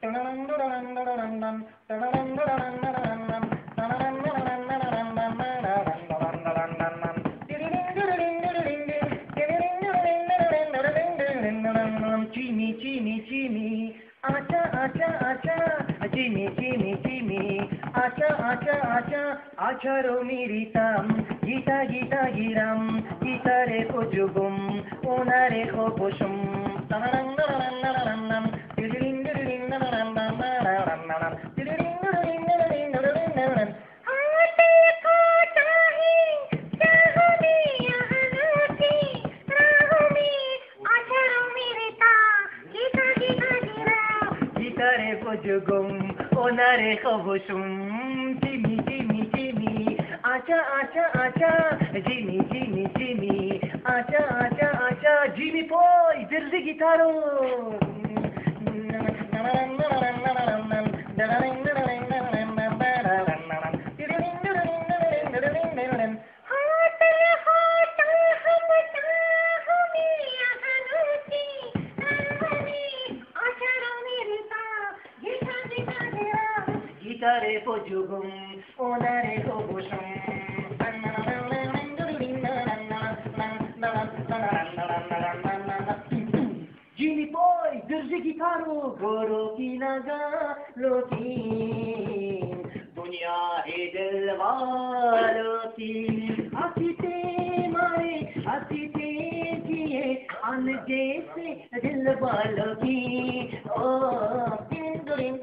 चीनी चीनी चीनी आचा आचा आचा चीनी चीनी चीनी आचा आचा आचा आचा रो मिरिताम गीता गीता गिराम गीता रे कोजुगुम ओना रे खोपुशुम Jugum, onare khobusum, Jimmy, Jimmy, Jimmy, acha, acha, acha, Jimmy, Jimmy, Jimmy, acha, acha, acha, Jimmy boy, dirty guitaro. Gitare pojugum, onare khobusum. Jimmy boy, dirty guitaro, goro ki naga loti, dunya hai dil walo ki, asite mare, asite kiye, an jaise dil walo ki, oh, tindurin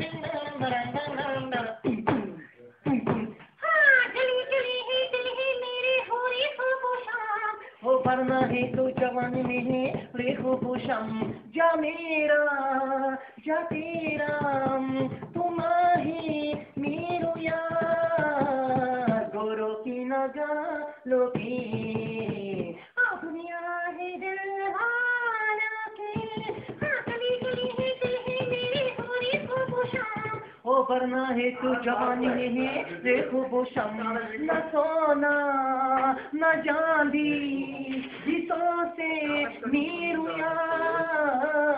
वरना है तो जवान में है रेखो पुषम जा मेरा जा तेरा तुम ही मेरो यार गोरो की नगा लोकी दुनिया है दिल वाला की गली गली है दिल है मेरी होरी को पुषम ओ वरना है तो जवानी में है रेखो पुषम न सोना न चांदी जिसों से मीरू यार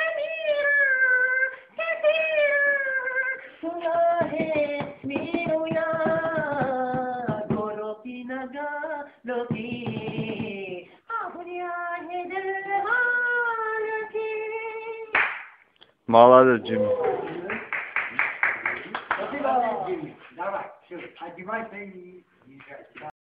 सुना है मीरू यार गोरो की नगा लोकी दुनिया है दिल वाला की. Молодец, Jimmy. Давай, все, одевай,